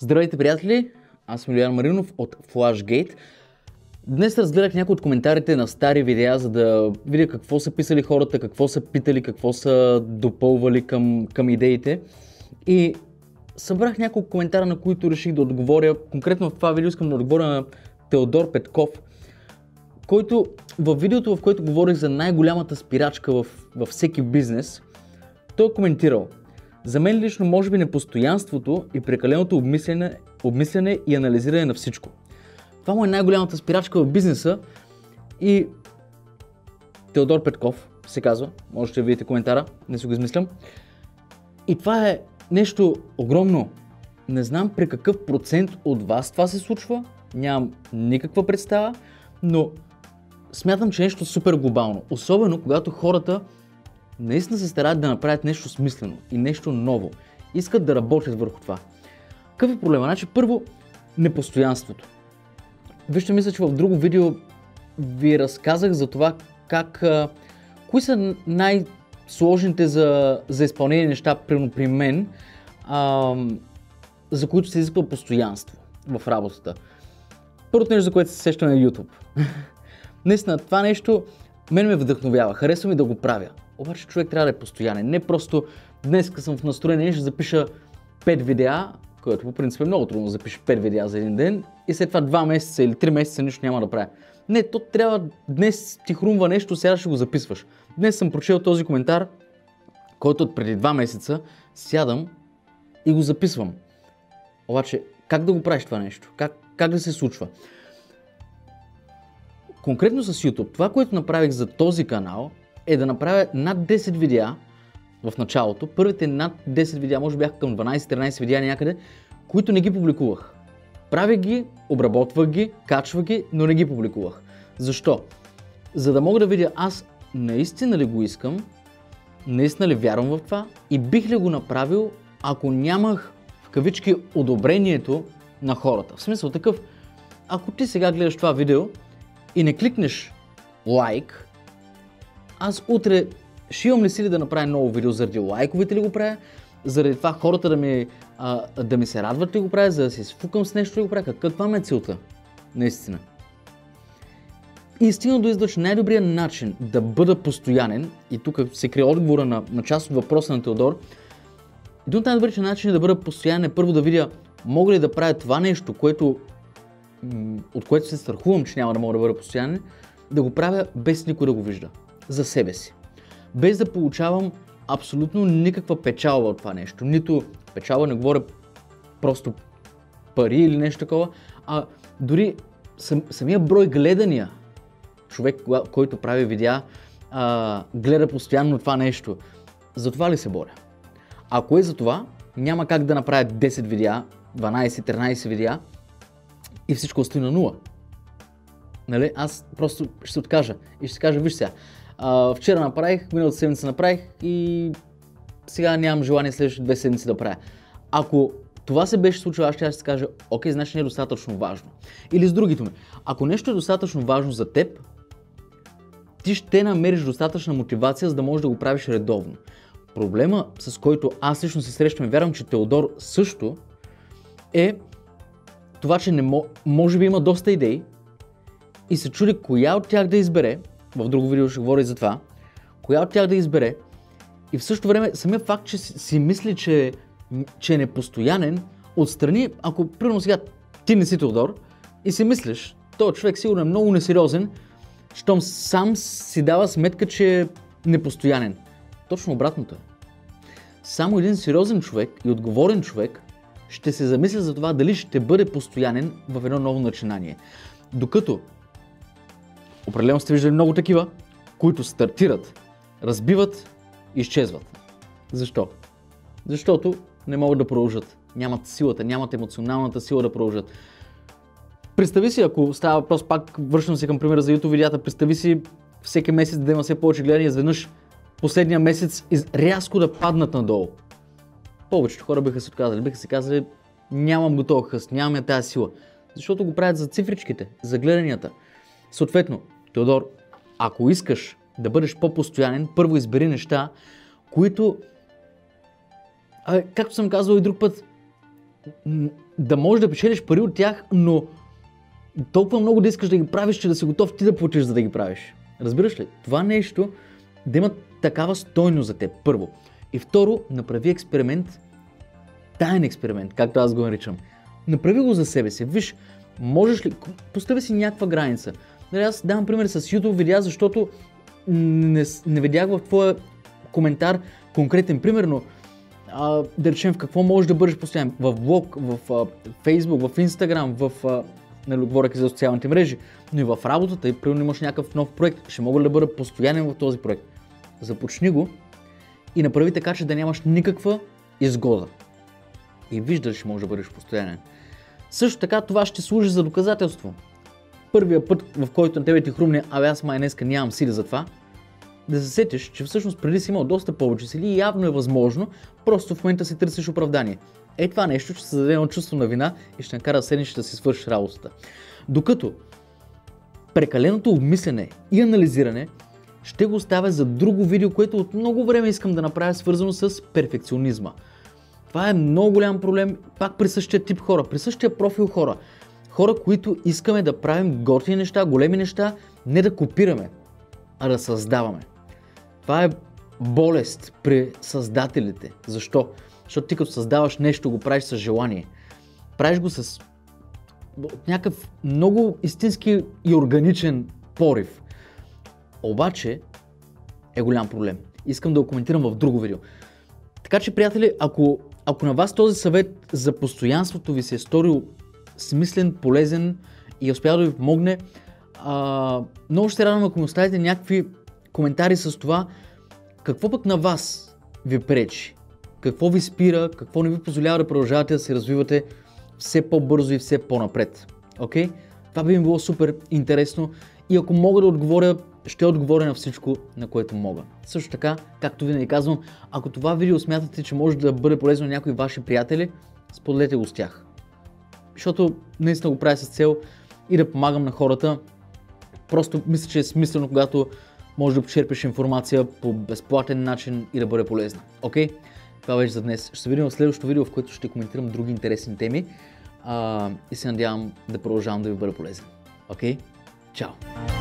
Здравейте, приятели! Аз съм Илиян Маринов от FlashGate. Днес разгледах някои от коментарите на стари видеа, за да видя какво са писали хората, какво са питали, какво са допълвали към идеите. И събрах няколко коментара, на които реших да отговоря. Конкретно в това видео искам да отговоря на Теодор Петков, който във видеото, в което говорих за най-голямата спирачка във всеки бизнес, той е коментирал: за мен лично може би непостоянството и прекаленото обмисляне и анализиране на всичко. Това му е най-голямата спирачка в бизнеса. И Теодор Петков се казва, можете да видите коментара, не си го измислям. И това е нещо огромно. Не знам при какъв процент от вас това се случва, нямам никаква представа, но смятам, че е нещо супер глобално. Особено когато хората наистина се стараят да направят нещо смислено и нещо ново. Искат да работят върху това. Какъв е проблема? Значи, първо, непостоянството. Вижте, мисля, че в друго видео ви разказах за това кои са най-сложните за изпълнение неща при мен, за които се изисква постоянство в работата. Първото нещо, за което се сеща на YouTube. Наистина, това нещо мен ме вдъхновява, харесва ми да го правя. Обаче човек трябва да е постоянен. Не просто днес, като съм в настроение, ще запиша 5 видеа, което по принцип е много трудно да запиша 5 видеа за един ден и след това 2 месеца или 3 месеца нищо няма да правя. Не, то трябва днес ти хрумва нещо, сега ще го записваш. Днес съм прочел този коментар, който от преди 2 месеца сядам и го записвам. Обаче, как да го правиш това нещо? Как да се случва? Конкретно с YouTube, това, което направих за този канал, е да направя над 10 видеа в началото. Първите над 10 видеа, може би бяха към 12-13 видеа някъде, които не ги публикувах. Правя ги, обработвах ги, качвах ги, но не ги публикувах. Защо? За да мога да видя аз наистина ли го искам, наистина ли вярвам в това и бих ли го направил, ако нямах в кавички одобрението на хората. В смисъл такъв, ако ти сега гледаш това видео и не кликнеш лайк, аз утре ще имам ли сили да направя ново видео, заради лайковете ли го правя, заради това хората да ми се радват ли го правя, за да се сфукам с нещо ли го правя, каква ме е целта, наистина. И стигна до извода, че най-добрият начин да бъда постоянен, и тук се крие отговора на част от въпроса на Теодор, един от най-добрият начин да бъда постоянен е първо да видя мога ли да правя това нещо, от което се страхувам, че няма да мога да бъда постоянен, да го правя без никой да го вижда. За себе си. Без да получавам абсолютно никаква печалба от това нещо. Нито печалба, не говоря просто пари или нещо такова, а дори самия брой гледания. Човек, който прави видеа, гледа постоянно това нещо. За това ли се боря? Ако е за това, няма как да направя 10 видеа, 12-13 видеа и всичко стои на 0. Нали? Аз просто ще се откажа и ще кажа, виж сега, вчера направих, миналата седмица направих и сега нямам желание следващите 2 седмици да правя. Ако това се беше случило, аз ще си кажа, окей, значи не е достатъчно важно. Или с другите ми, ако нещо е достатъчно важно за теб, ти ще намериш достатъчна мотивация, за да можеш да го правиш редовно. Проблема, с който аз лично се срещам и вярвам, че Теодор също, е това, че може би има доста идеи и се чуди коя от тях да избере. В друго видео ще говоря и за това. Коя от тях да избере и в същото време самия факт, че си мисли, че е непостоянен, отстрани, ако примерно сега ти не си Теодор и си мислиш, този човек сигурно е много несериозен, щом сам си дава сметка, че е непостоянен. Точно обратното е. Само един сериозен човек и отговорен човек ще се замисля за това дали ще бъде постоянен в едно ново начинание. Докато определено сте виждали много такива, които стартират, разбиват и изчезват. Защо? Защото не могат да продължат. Нямат силата, нямат емоционалната сила да продължат. Представи си, ако става въпрос, пак връщам се към примера за YouTube видеята, представи си всеки месец да има все повече гледания, изведнъж последния месец рязко да паднат надолу. Повечето хора биха се отказали, биха се казали, нямам готов хъст, нямам тази сила. Защото го правят за цифричките, за гледанията. Съответно, Теодор, ако искаш да бъдеш по-постоянен, първо избери неща, които, както съм казвал и друг път, да можеш да печелиш пари от тях, но толкова много да искаш да ги правиш, че да си готов ти да платиш, за да ги правиш. Разбираш ли? Това нещо да има такава стойност за теб, първо. И второ, направи експеримент, таен експеримент, както аз го наричам. Направи го за себе си. Виж, можеш ли, постави си някаква граница. Аз давам пример с YouTube видеа, защото не видях в твоя коментар конкретен пример, но да речем в какво можеш да бъдеш постоянен. В блог, в Facebook, в Instagram, говоряки за социалните мрежи, но и в работата, и примерно имаш някакъв нов проект, ще мога ли да бъда постоянен в този проект. Започни го и направи така, че да нямаш никаква изгода. И виждаш, че можеш да бъдеш постоянен. Също така това ще служи за доказателство. Първия път, в който на тебе ти хрумне, аз май днеска нямам сили за това, да се сетиш, че всъщност преди си имал доста повече сили и явно е възможно, просто в момента си търсиш оправдание. Това нещо ще се даде едно чувство на вина и ще накара седнеш да си свършиш работата. Докато прекаленото обмислене и анализиране ще го оставя за друго видео, което от много време искам да направя, свързано с перфекционизма. Това е много голям проблем, пак при същия тип хора, при същия профил хора. Хора, които искаме да правим готини неща, големи неща, не да копираме, а да създаваме. Това е болест при създателите. Защо? Защото ти като създаваш нещо, го правиш с желание. Правиш го с някакъв много истински и органичен порив. Обаче е голям проблем. Искам да го коментирам в друго видео. Така че, приятели, ако на вас този съвет за постоянството ви се е сторил смислен, полезен и успял да ви помогне, много ще се радвам, ако ми оставите някакви коментари с това, какво пък на вас ви пречи, какво ви спира, какво не ви позволява да продължавате да се развивате все по-бързо и все по-напред. Окей? Това би ми било супер интересно и ако мога да отговоря, ще отговоря на всичко, на което мога. Също така, както винаги казвам, ако това видео смятате, че може да бъде полезно на някои ваши приятели, споделете го с тях. Защото наистина го правя с цел и да помагам на хората. Просто мисля, че е смислено, когато може да почерпиш информация по безплатен начин и да бъде полезна. Окей? Това беше за днес. Ще се видим в следващото видео, в което ще коментирам други интересни теми и се надявам да продължавам да ви бъда полезен. Окей? Чао!